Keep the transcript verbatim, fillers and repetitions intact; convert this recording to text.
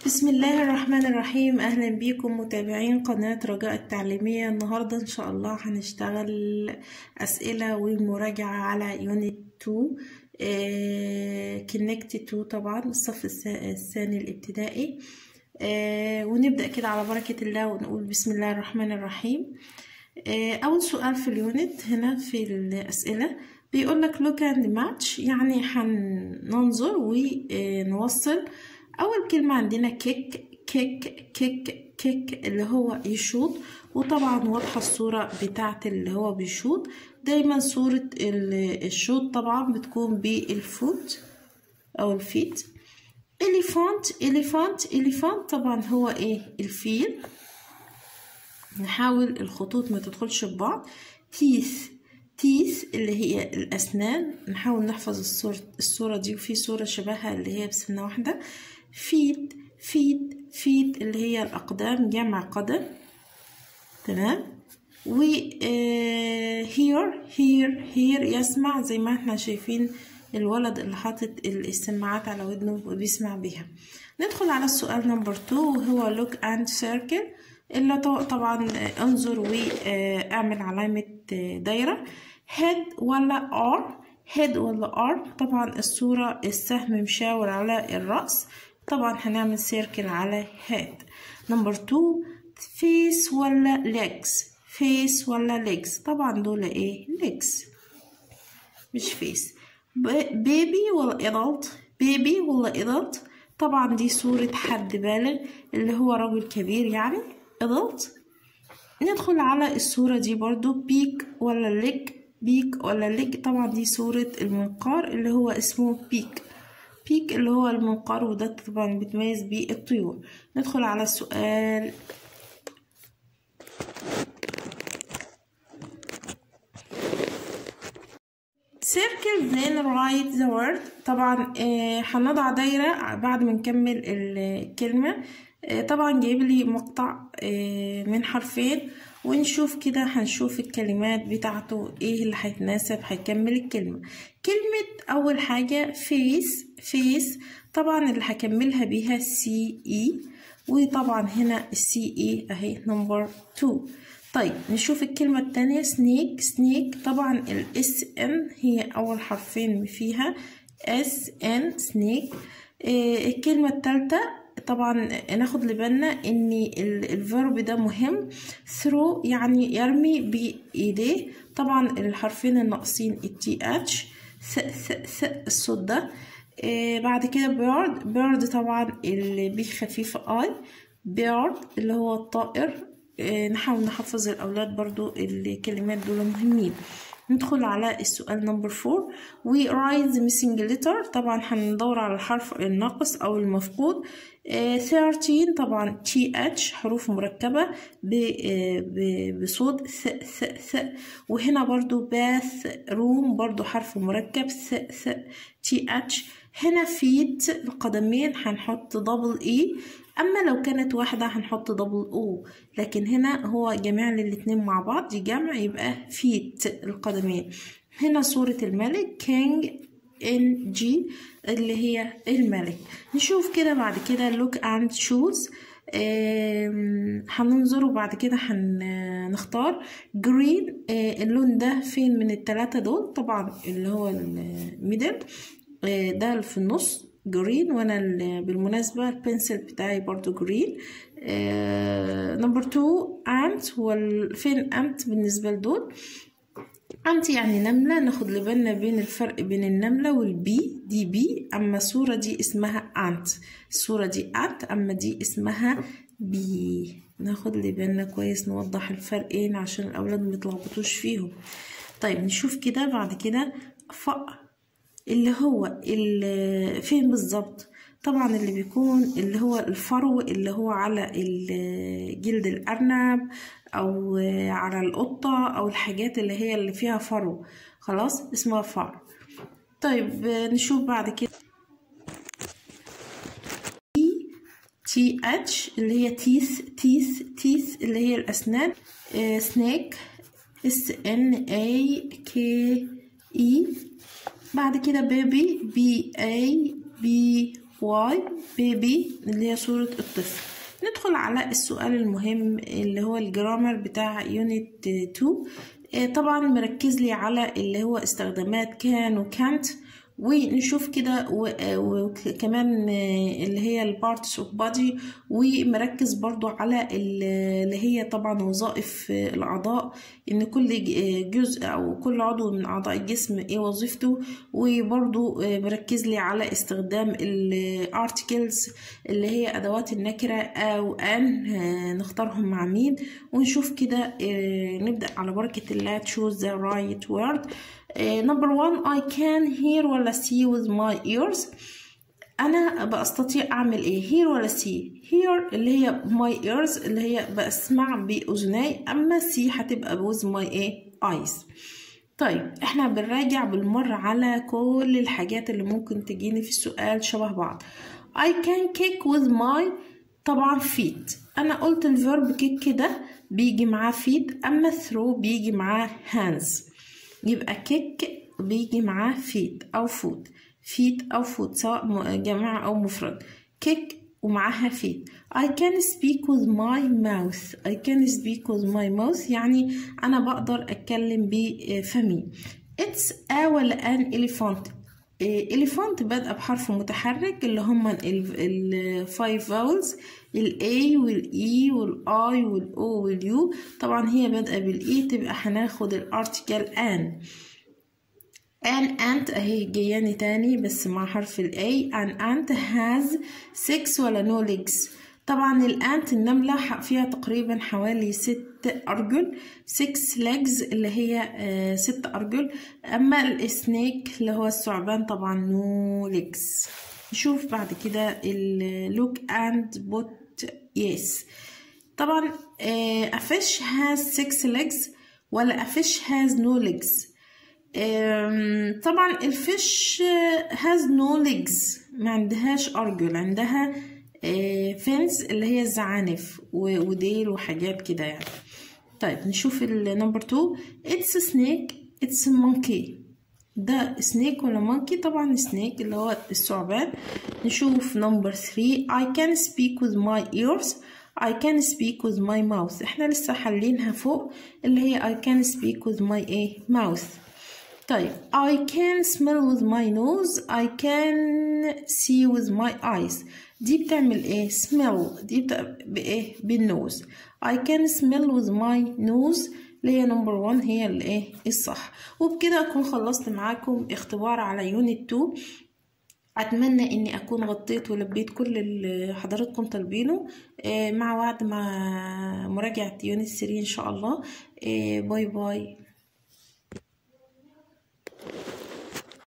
بسم الله الرحمن الرحيم. اهلا بيكم متابعين قناة رجاء التعليمية. النهاردة ان شاء الله هنشتغل اسئلة ومراجعة على يونت اتنين كونكت اتنين طبعا الصف الثاني الابتدائي. آه ونبدأ كده على بركة الله ونقول بسم الله الرحمن الرحيم. آه اول سؤال في اليونت هنا في الاسئلة بيقول لك look and match، يعني هننظر ونوصل. أول كلمة عندنا كيك كيك كيك كيك اللي هو يشوط، وطبعا واضحة الصورة بتاعت اللي هو بيشوط. دايما صورة الشوط طبعا بتكون بالفوت أو الفيت. إليفانت إليفانت إليفانت طبعا هو إيه؟ الفيل. نحاول الخطوط ما تدخلش ببعض. تيث تيث اللي هي الأسنان، نحاول نحفظ الصورة الصورة دي، وفي صورة شبهها اللي هي بسنة واحدة. فيت فيت فيت اللي هي الأقدام، جمع قدم. تمام. و هير هير هير يسمع، زي ما احنا شايفين الولد اللي حاطط السماعات على ودنه وبيسمع بيها. ندخل على السؤال نمبر اتنين وهو look and circle، اللي طبعا انظر واعمل علامة دايرة. head ولا R؟ head ولا R؟ طبعا الصورة السهم مشاور على الرأس، طبعا هنعمل سيركل على head. نمبر اتنين face ولا legs؟ face ولا legs؟ طبعا دول ايه؟ legs مش face. baby ولا adult؟ baby ولا adult؟ طبعا دي صورة حد بالغ اللي هو رجل كبير يعني adult. ندخل على الصورة دي برضو بيك ولا ليج؟ بيك ولا ليج؟ طبعا دي صورة المنقار اللي هو اسمه بيك. بيك اللي هو المنقار، وده طبعا بتميز بيه الطيور. ندخل على السؤال circle then write the word. طبعا آه هنضع دايرة بعد ما نكمل الكلمة. آه طبعا جايب لي مقطع آه من حرفين، ونشوف كده هنشوف الكلمات بتاعته ايه اللي هيتناسب هيكمل الكلمة. كلمة اول حاجة فيس فيس، طبعا اللي هكملها بيها سي اي، وطبعا هنا السي اي اهي نمبر اتنين. طيب نشوف الكلمة التانية سنيك سنيك، طبعا الاس ان هي اول حرفين فيها اس ان سنيك. آه الكلمة التالتة طبعا ناخد لبالنا ان الفيرب ده مهم. throw يعني يرمي بايديه، طبعا الحرفين الناقصين التي اتش ث ث ث الصوت ده. آه بعد كده bird bird طبعا اللي بيه خفيفة اي bird اللي هو الطائر. آه نحاول نحفظ الاولاد برضو الكلمات دول مهمين. ندخل على السؤال نمبر فور we write the missing letter، طبعا هندور على الحرف الناقص او المفقود. ثلاثة طبعا تي اتش حروف مركبة بصوت ث ث ث. وهنا برضو باث روم برضو حرف مركب ث ث تي اتش. هنا فيت القدمين هنحط دبل اي، اما لو كانت واحدة هنحط دبل او، لكن هنا هو جمع الاتنين مع بعض دي جمع يبقى فيت القدمين. هنا صورة الملك كينج ان جي اللي هي الملك. نشوف كده بعد كده look and choose، هننظر وبعد كده هنختار green. اللون ده فين من التلاتة دول؟ طبعا اللي هو الميدل ده في النص جرين، وانا بالمناسبة البنسل بتاعي برضو جرين. نمبر اتنين انت، والفين انت بالنسبة لدول؟ انت يعني نملة، ناخد لبالنا بين الفرق بين النملة والبي، دي بي، اما الصورة دي اسمها انت، الصورة دي انت اما دي اسمها بي. ناخد لبالنا كويس نوضح الفرقين عشان الاولاد ميتلخبطوش فيهم. طيب نشوف كده بعد كده فأر اللي هو اللي فين بالظبط؟ طبعا اللي بيكون اللي هو الفرو اللي هو على جلد الأرنب أو على القطة أو الحاجات اللي هي اللي فيها فرو، خلاص اسمها فار. طيب نشوف بعد كده تي اتش اللي هي تيث تيث تيث اللي هي الأسنان. سنيك اس ان اي كي اي. بعد كده بيبي بي اي بي واي بيبي اللي هي صورة الطفل. ندخل على السؤال المهم اللي هو الجرامر بتاع يونت اتنين. طبعا مركز لي على اللي هو استخدامات كان وكانت، ونشوف كده وكمان اللي هي البارتس اوف بادي، ومركز برضو على اللي هي طبعا وظائف الاعضاء، ان كل جزء او كل عضو من اعضاء الجسم ايه وظيفته. وبرضو مركز لي على استخدام الارتكلز اللي هي ادوات النكره او ان نختارهم مع مين. ونشوف كده نبدا على بركه الله. choose the right word. نمبر واحد I can hear ولا see with my ears. أنا بستطيع أعمل إيه؟ hear ولا see؟ hear اللي هي my ears اللي هي بسمع بأذني، أما see هتبقى with my إيه؟ eyes. طيب إحنا بنراجع بالمرة على كل الحاجات اللي ممكن تجيني في السؤال شبه بعض. I can kick with my طبعا feet. أنا قلت الفيرب kick كده بيجي معاه feet، أما throw بيجي معاه hands. يبقى كيك بيجي معاه فيت أو فوت، فيت أو فوت سواء جماعة أو مفرد. كيك ومعاها فيت. I can speak with my mouth. I can speak with my mouth يعني أنا بقدر أتكلم بفمي. It's a ولا an elephant. elephant بدأ بحرف متحرك اللي هما ال five vowels، ال A وال E وال I وال O وال U. طبعا هي بدأ بال E تبقى هناخد الارتيكل an. an ant اهي جياني تاني بس مع حرف ال A. an ant has six ولا no legs. طبعا الانت النملة فيها تقريبا حوالي ست أرجل، six legs اللي هي آه ست أرجل. أما السنيك اللي هو الثعبان طبعا no legs. نشوف بعد كده ال look and put yes. طبعا آه a fish has six legs ولا a fish has no legs. آه طبعا الفيش has no legs ما عندهاش أرجل، عندها فينز اللي هي الزعانف وديل وحاجات كده يعني. طيب نشوف النمبر اتنين. it's snake it's monkey. ده سنيك ولا مونكي؟ طبعا سنيك اللي هو الثعبان. نشوف نمبر تلاتة. I can speak with my ears. I can speak with my mouth. احنا لسه حلينها فوق اللي هي I can speak with my ايه mouth. طيب I can smell with my nose. I can see with my eyes. دي بتعمل ايه؟ smell دي بتبقى بايه؟ بالنوز. I can smell with my nose اللي هي نمبر واحد هي الايه الصح. وبكده اكون خلصت معاكم اختبار على يونت اتنين. اتمنى اني اكون غطيت ولبيت كل اللي حضراتكم طالبينه. مع وعد مع مراجعة يونت تلاتة ان شاء الله. باي باي.